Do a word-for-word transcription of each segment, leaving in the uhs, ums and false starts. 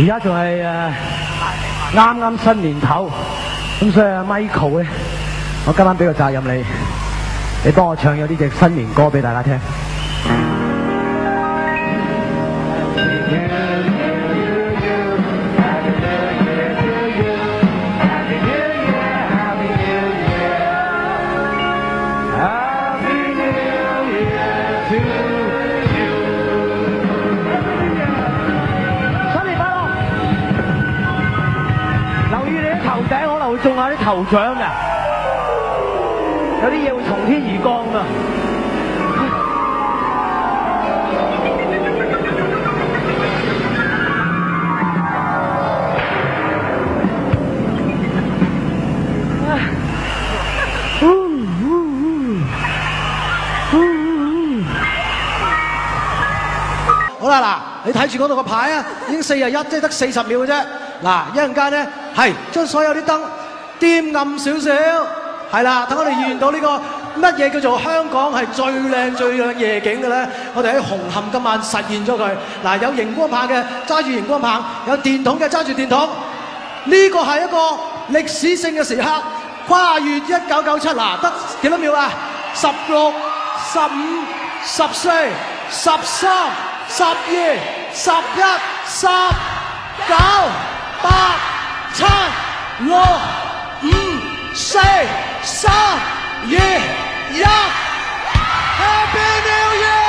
而家仲係誒啱啱新年頭，咁所以阿 Michael 咧，我今晚俾個責任你，你幫我唱咗呢隻新年歌俾大家聽。會中下啲頭獎㗎，有啲嘢會從天而降㗎。 好啦，嗱，你睇住嗰度個牌啊，已經四廿一，即係得四十秒嘅啫。嗱，一陣間咧，係將所有啲燈掂暗少少，係啦，等我哋見到呢個乜嘢叫做香港係最靚最靚夜景嘅咧，我哋喺紅磡今晚實現咗佢。嗱，有熒光棒嘅揸住熒光棒，有電筒嘅揸住電筒，呢個係一個歷史性嘅時刻，跨越一九九七，嗱，得幾多秒啊？十六、十五、十四、十三、十二、十一、十、九、八、七、六、五、四、三、二、一 ，Happy New Year！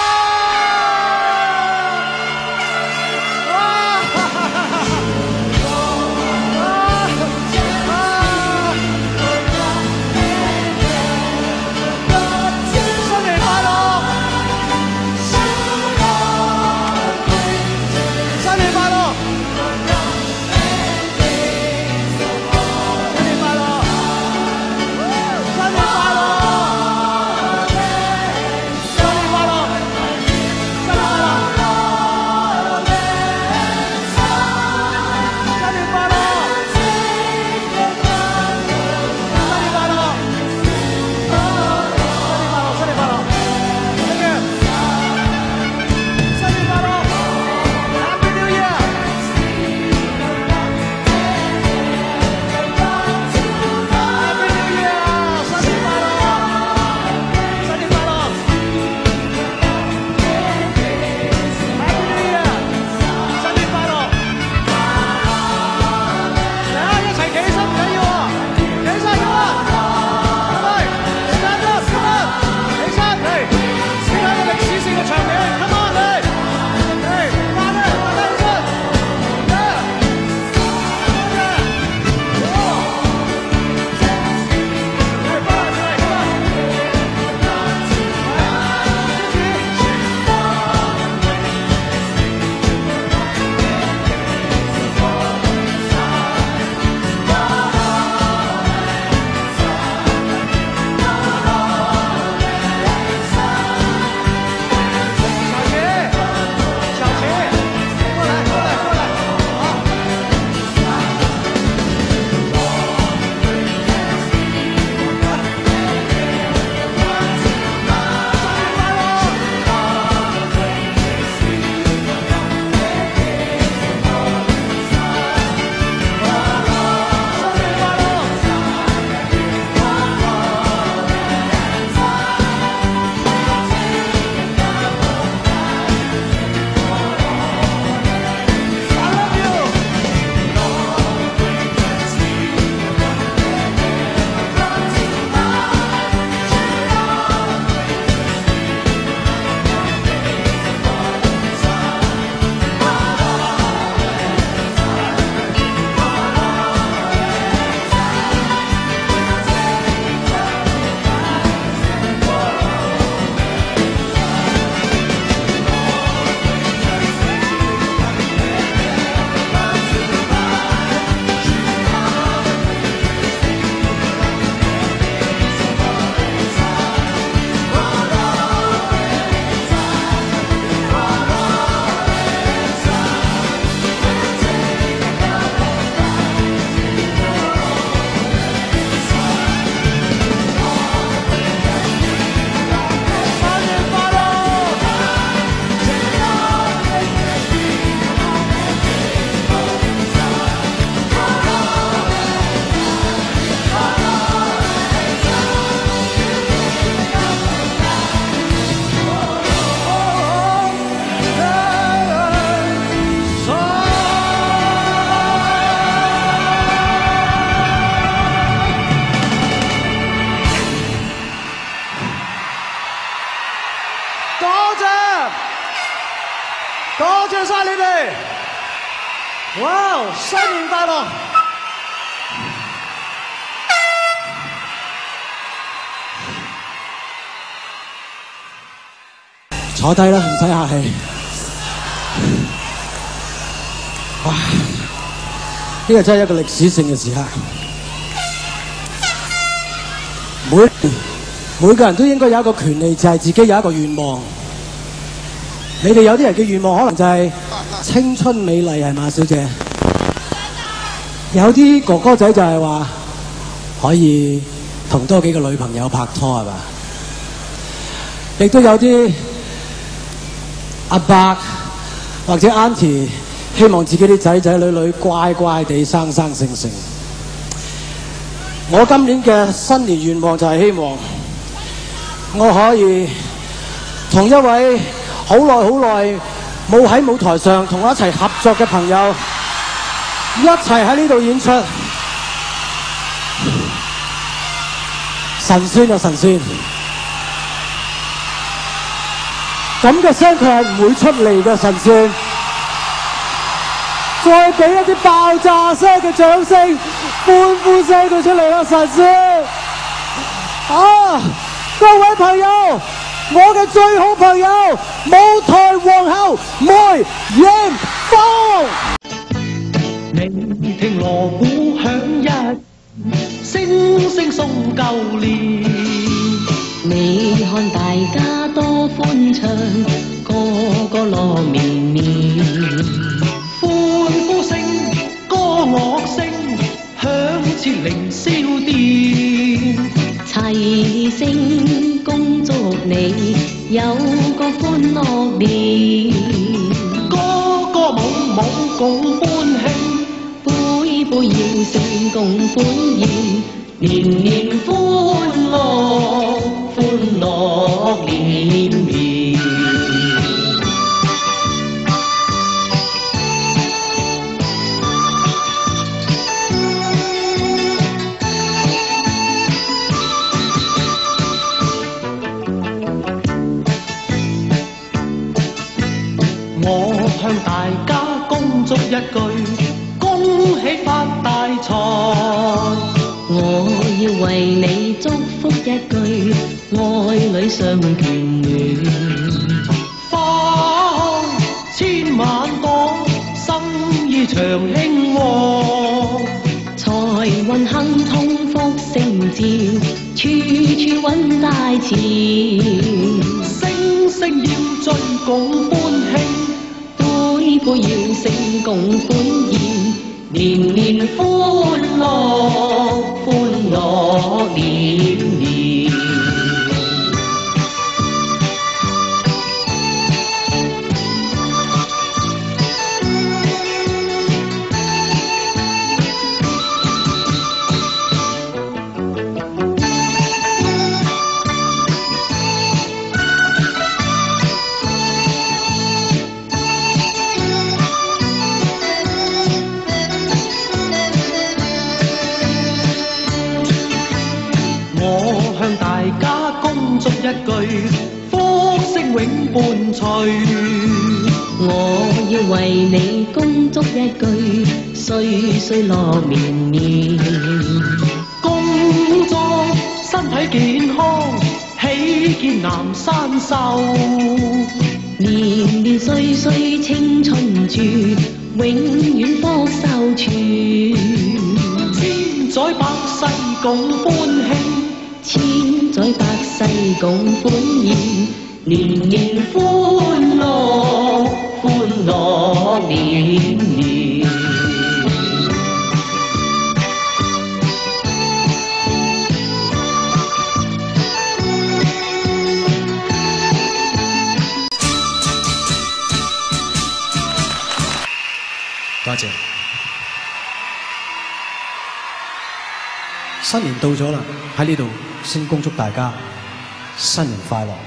新年快樂！新年快樂！新年快樂！新年快樂！ 多謝晒你哋！哇，新年快樂！坐低啦，唔使客氣。哇！呢個真係一個歷史性嘅時刻。每每個人都應該有一個權利，就係自己有一個願望。你哋有啲人嘅願望可能就係青春美麗，係嘛，小姐？有啲哥哥仔就係話可以同多幾個女朋友拍拖，係嘛？亦都有啲阿伯或者 auntie 希望自己啲仔仔女女乖乖地生生性性。我今年嘅新年願望就係希望我可以同一位好耐好耐冇喺舞台上同我一齊合作嘅朋友一齊喺呢度演出。神仙啊神仙！咁嘅聲佢係唔會出嚟嘅，神仙。再俾一啲爆炸聲嘅掌聲、歡呼聲佢出嚟啦，神仙！啊，各位朋友，我嘅最好朋友，舞台皇后梅艷芳。 你聽鑼鼓響一，聲聲送舊年。你看大家多歡暢，個個樂綿綿。歡呼聲、歌樂聲，響徹凌霄殿。齊聲恭祝你有個歡樂年。歌歌舞舞共歡慶，杯杯要聲共歡宴。年年歡樂，歡樂連綿。我向大家恭祝一句，恭喜發大財。我要為你祝福一句，愛侶相眷戀。花開千萬朵，心意長興旺。財運亨通福星照，處處揾大錢。聲聲要醉共歡慶，杯杯要聲共歡宴。年年歡樂，歡樂連連。一句福星永伴隨，我要為你恭祝一句，歲歲樂綿綿。恭祝身體健康，喜見南山秀，年年歲歲青春住，永遠福壽全，千載百世共歡慶。千載百世共歡宴，年年歡樂，歡樂連連。 多謝。新年到咗啦，喺呢度先恭祝大家新年快樂，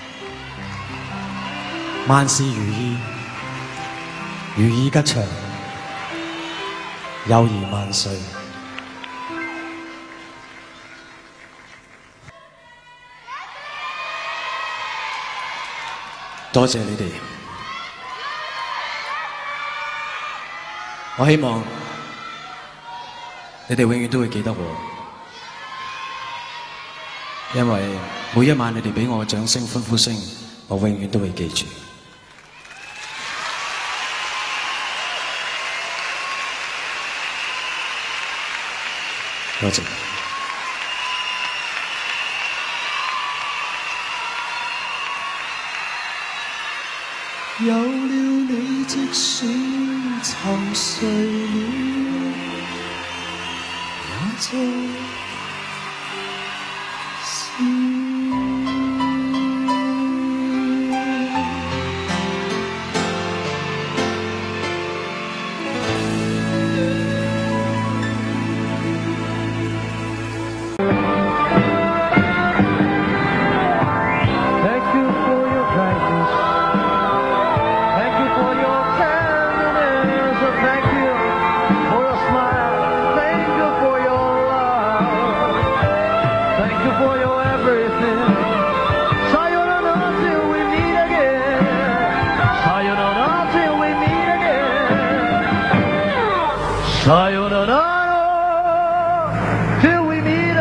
萬事如意，如意吉祥，友誼萬歲。多謝你哋。 我希望你哋永遠都會記得我，因為每一晚你哋俾我嘅掌聲、歡呼聲，我永遠都會記住。多謝。 有了你，即使沉睡了，也在笑。 Sayonara till we meet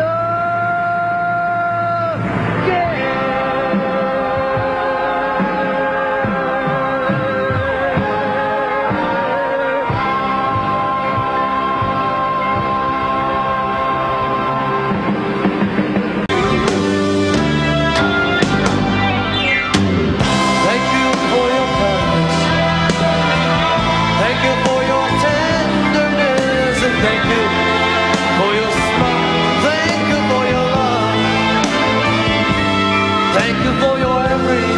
Thank you for your kindness. Thank you for your tenderness. And thank you for your smile. Thank you for your love. Thank you for your everything.